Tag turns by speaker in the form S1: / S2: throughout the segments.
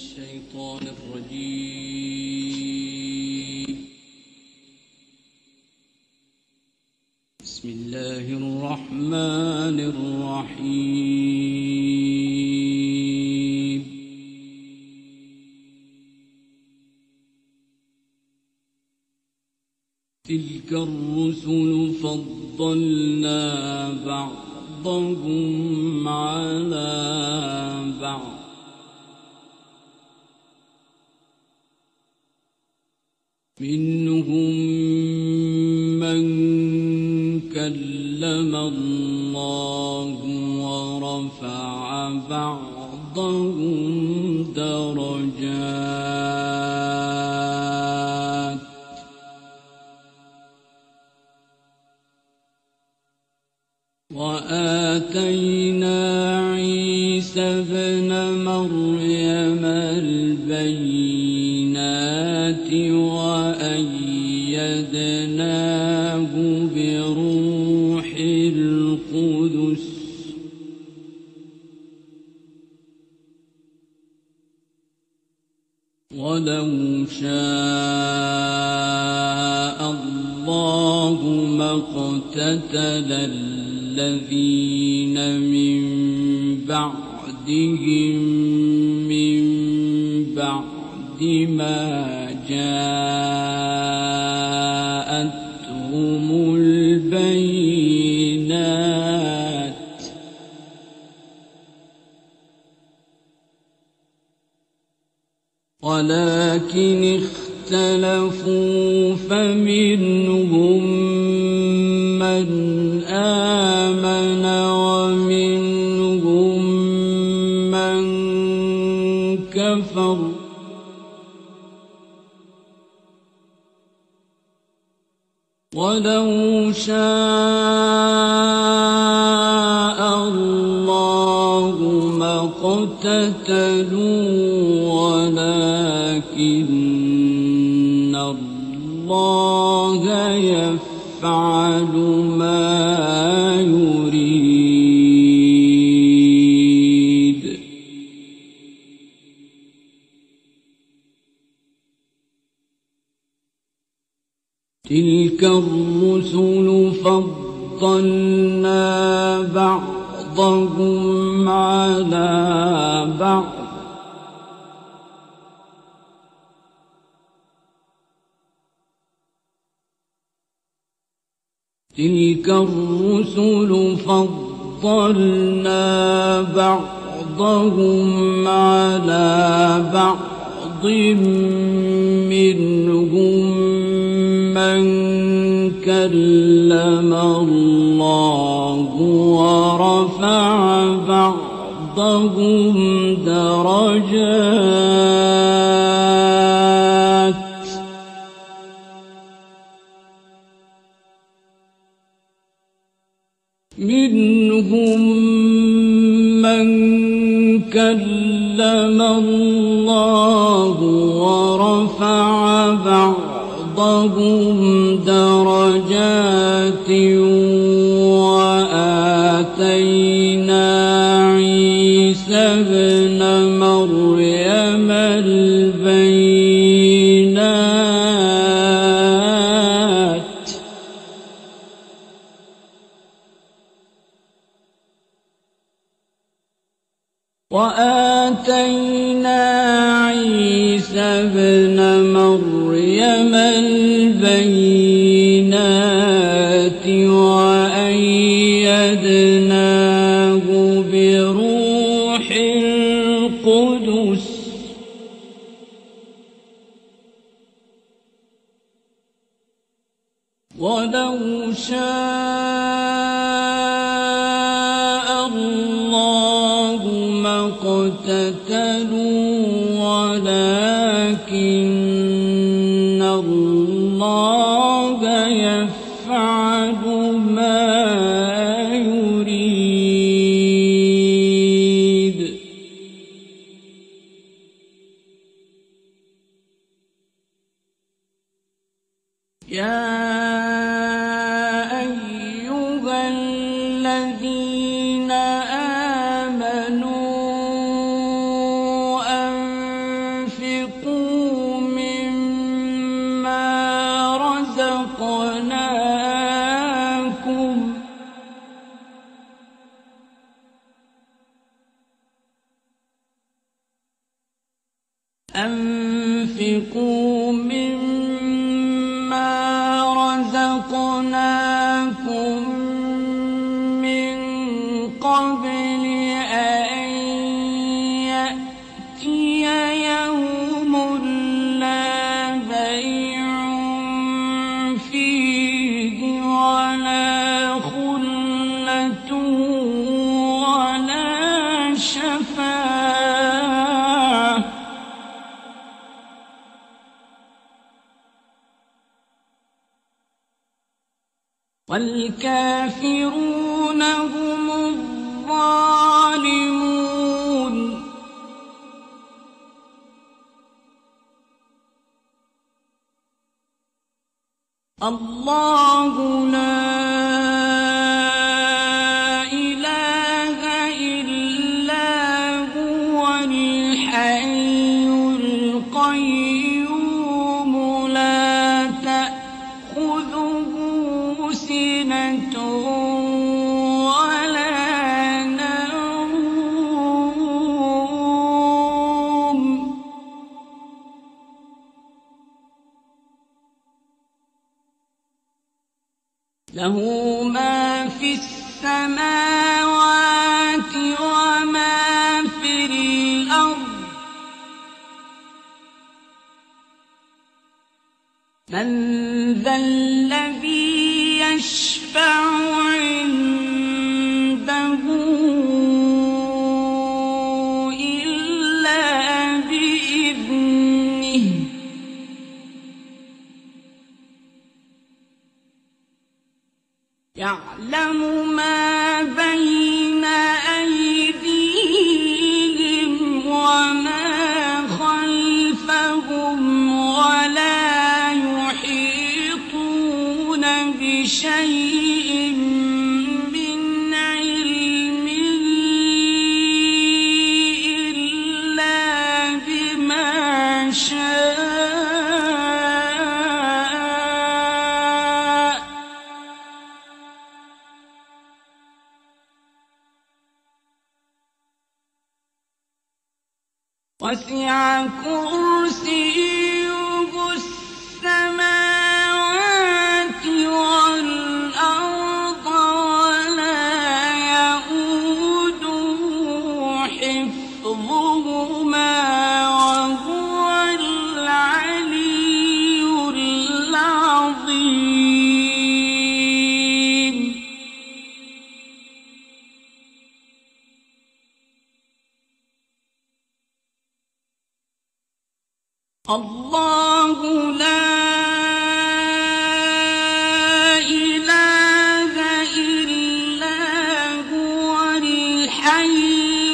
S1: الشيطان الرجيم. بسم الله الرحمن الرحيم. تلك الرسل فضلنا بعضهم على بعض منهم من كلم الله ورفع بعضهم درجات وآتينا عيسى ابن مريم البينات وأيدناه بروح القدس ولو شاء الله ما اقتتل الذين من بعدهم من بعد ما جاءتهم البينات ولكن اختلفوا فمنهم من آمن ومنهم من كفر ولو شاء الله ما اقتتلوا ولكن الله يفعل ما يريد. تلك الرسل فضلنا بعضهم على بعض تلك الرسل فضلنا بعضهم على بعض منهم من كلم الله ورفع بعضهم درجات منهم من كلم الله ورفع بعضهم درجات وآتينا عيسى ابن مريم البينات وآتينا عيسى ابن مريم البينات وأيدناه بروح القدس ولو شاء الله ما اقتتلوا ولكن الله يفعل ما يريد. يا أيها الذين آمنوا أنفقوا مما رزقناكم من قبل أن يأتي يوم لا بيع فيه ولا خلة ولا شفاعة والكافرون هم الظالمون. الله لا إله إلا هو الحي القيوم لا تأخذه سنة ولا نوم له ما في السماوات وما في الأرض من ذا الذي يشفع عنده إلا بإذنه يعلم ما بين أيديهم وما خلفهم ولا يحيطون بشيء من علمه إلا بما شاء وسع كرسيه السماوات والأرض ولا يئوده حفظهما وهو العلي العظيم. الله لا إله إلا هو الحي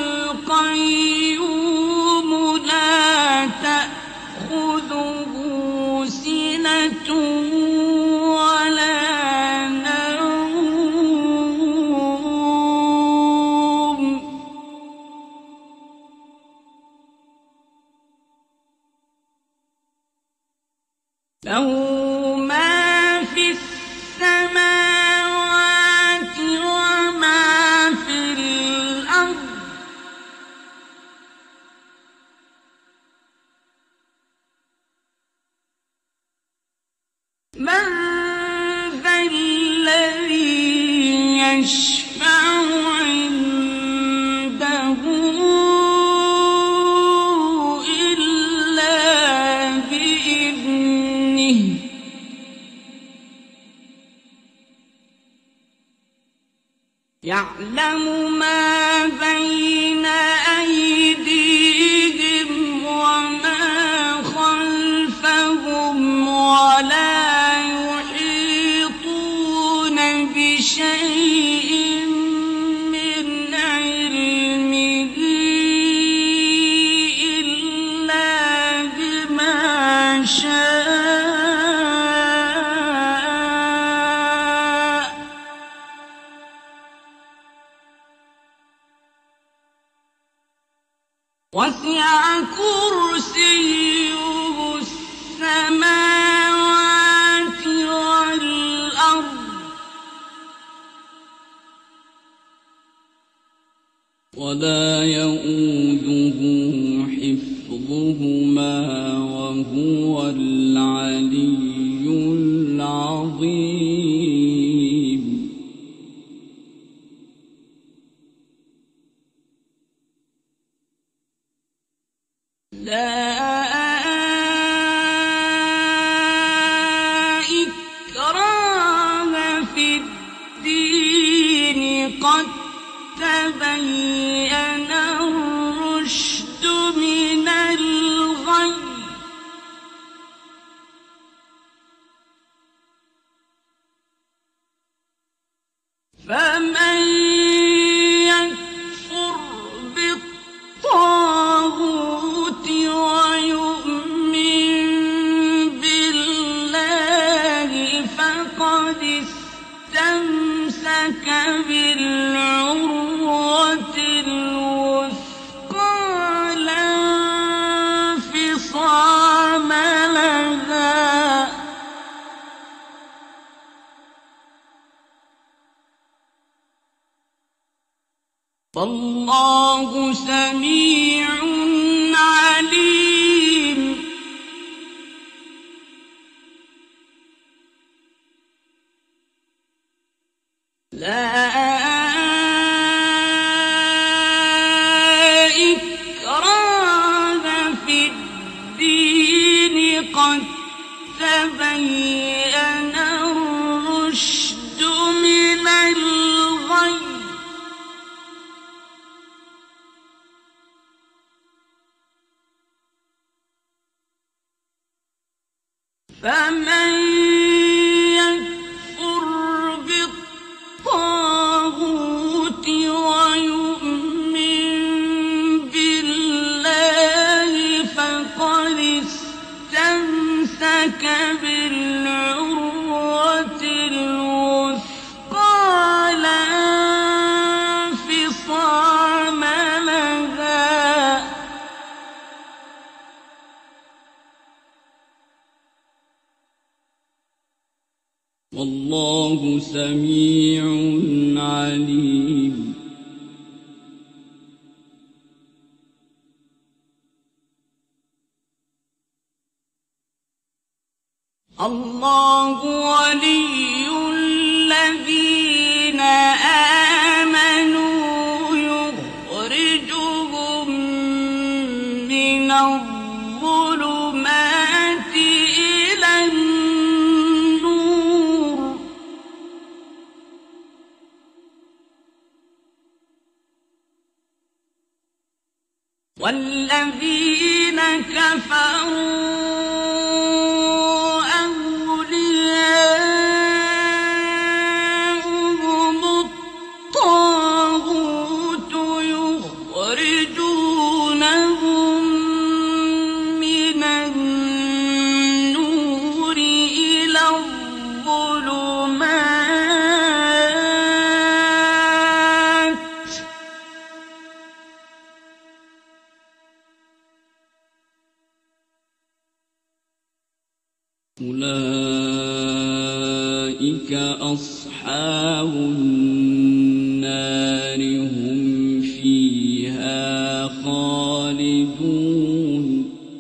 S1: القيوم لا تأخذه سنة ولا نوم له ما في السماوات وما في الأرض من ذا الذي يشفع عنده إلا بإذنه يعلم ما بين أيديهم وما خلفهم ولا يحيطون بشيء من علمه إلا بما شاء وسع كرسيه السماوات والأرض ولا يئوده
S2: مثلهما وهو العلي العظيم.
S1: لا إكراه في الدين قد تبين الرشد من الغي فمن يكفر بالطاغوت ويؤمن بالله فقد استمسك بالعروة الوثقى لا انفصام لها والله سميع عليم. لا إكراه في الدين قد تبين الرشد من الغي فمن يكفر بالطاغوت ويؤمن بالله فقد استمسك بالعروة الوثقى لا انفصام لها
S2: والله سميع عليم.
S1: الله ولي الذين آمنوا يخرجهم من الظلمات إلى النور والذين كفروا
S2: أولئك أصحاب النار هم فيها خالدون.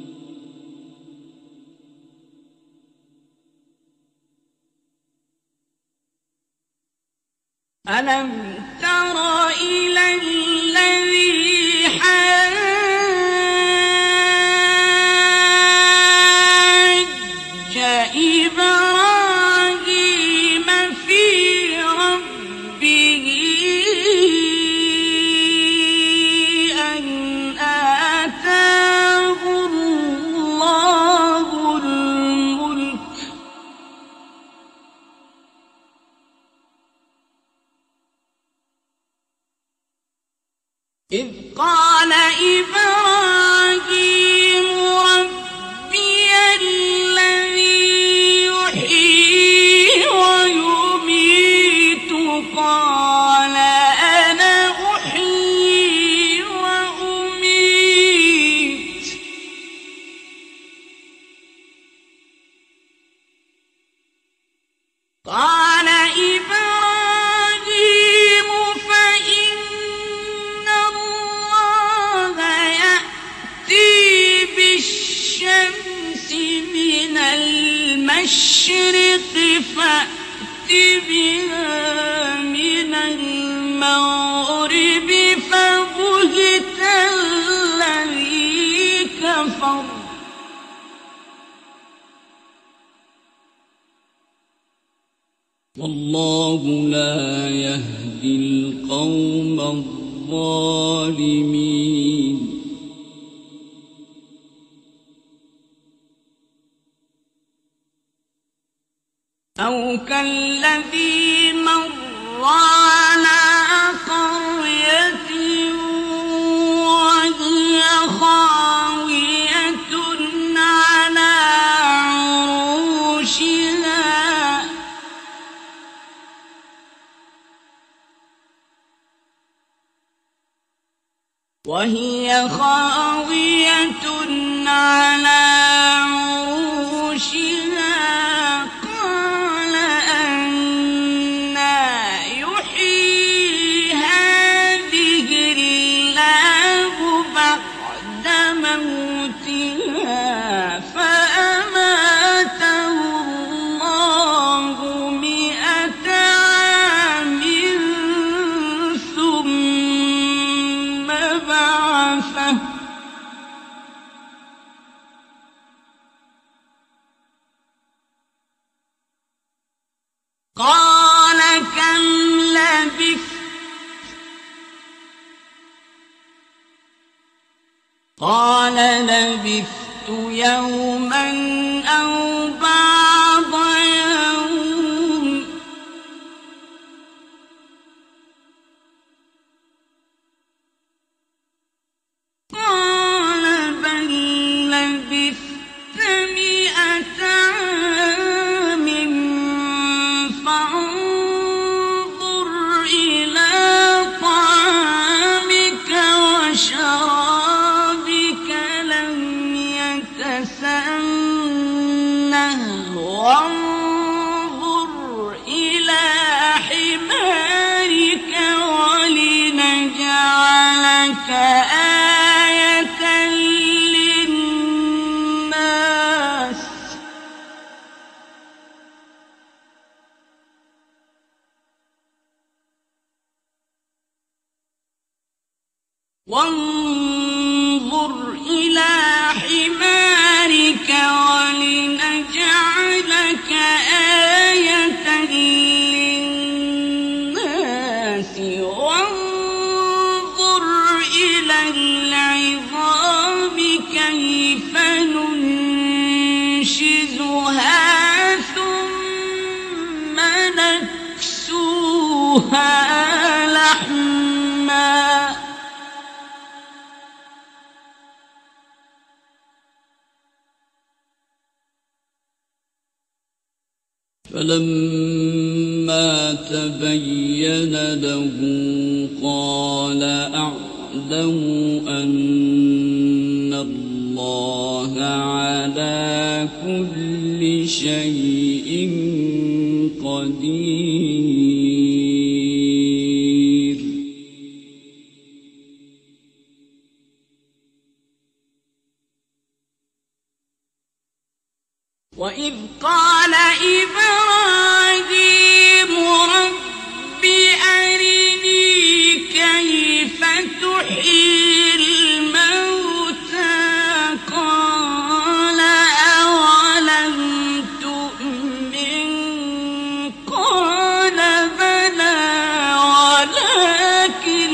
S1: ألم تر إلى الذي حاج إبراهيم في ربه أن آتاه الله الملك إذ قال إبراهيم ربي الذي يحيي ويميت قال أنا أحيي وأميت قال إبراهيم فإن الله
S2: الظالمين
S1: أو كالذي مر على قرية وهي خاوية على عروشها قال أنى يحيي هذه الله بعد موتها فأماته الله 100 عام ثم بعثه قال كم لبثت قال لبثت يوما أو بعض يوم قال بل لبثت 100 عام فانظر إلى طعامك وشرابك لم يتسنه وانظر إلى حمارك ولنجعلك آية للناس وانظر إلى حمارك ولنجعلك آية للناس وانظر إلى العظام كيف ننشزها ثم نكسوها لحما
S2: فلما تبين له قال أعلم أن الله على كل شيء قدير
S1: وإذ قال إبراهيم رب أرني كيف تحيي الموتى قال أولم تؤمن قال بلى ولكن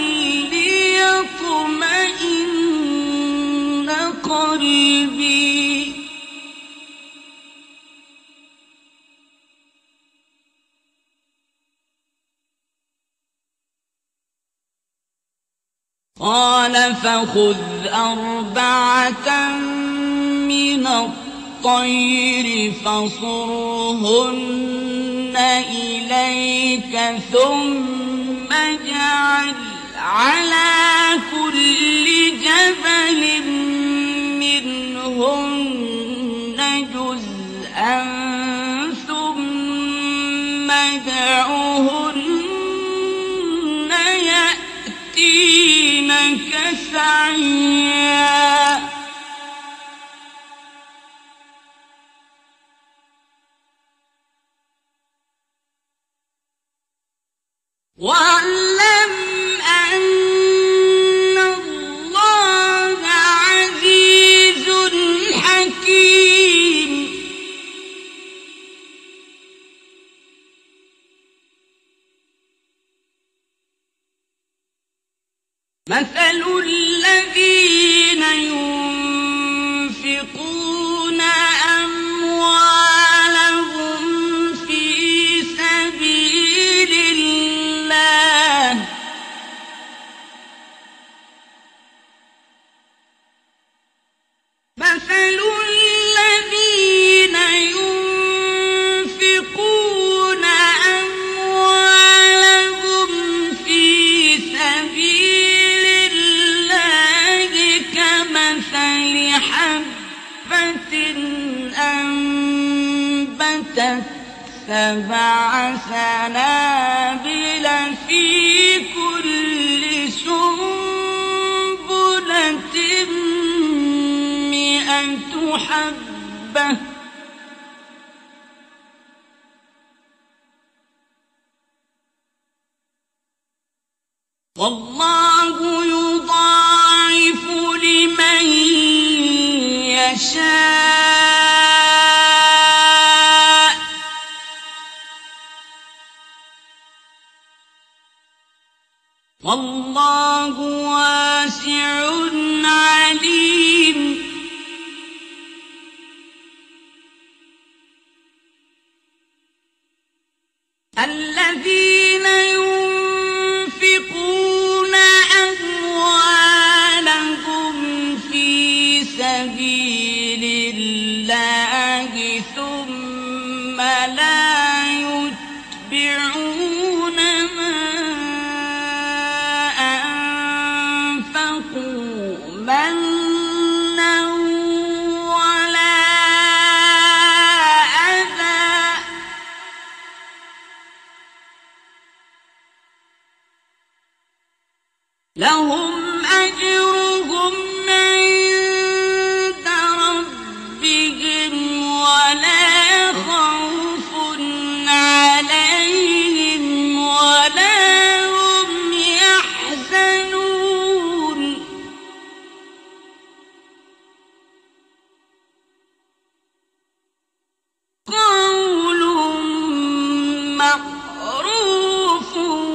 S1: ليطمئن قلبي قال فخذ 4 من الطير فصرهن إليك ثم اجعل على كل جبل منهن جزءا ثم ادعهن يأتينك سعيا واعلم أن الله عزيز حكيم مثل الذين ينفقون أموالهم في سبيل الله كمثل حبة أنبتت 7 سنابل في كل سنبلة 100 حبة والله يضاعف لمن يشاء والله واسع عليم الذين ينفقون أموالهم في سبيل الله ثم لا يتبعون ما أنفقوا منا ولا أذى لهم أجرهم عند ربهم ولا خوف عليهم ولا هم يحزنون قول معروف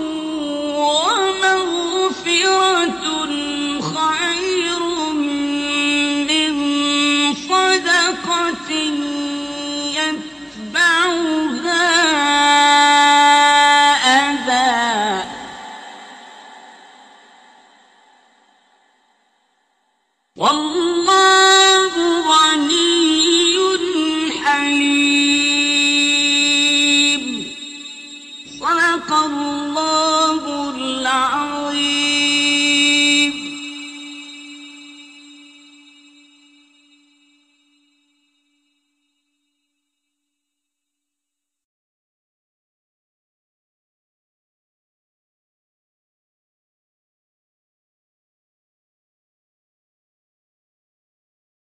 S1: ومغفرة خير من صدقة يتبعها أذى والله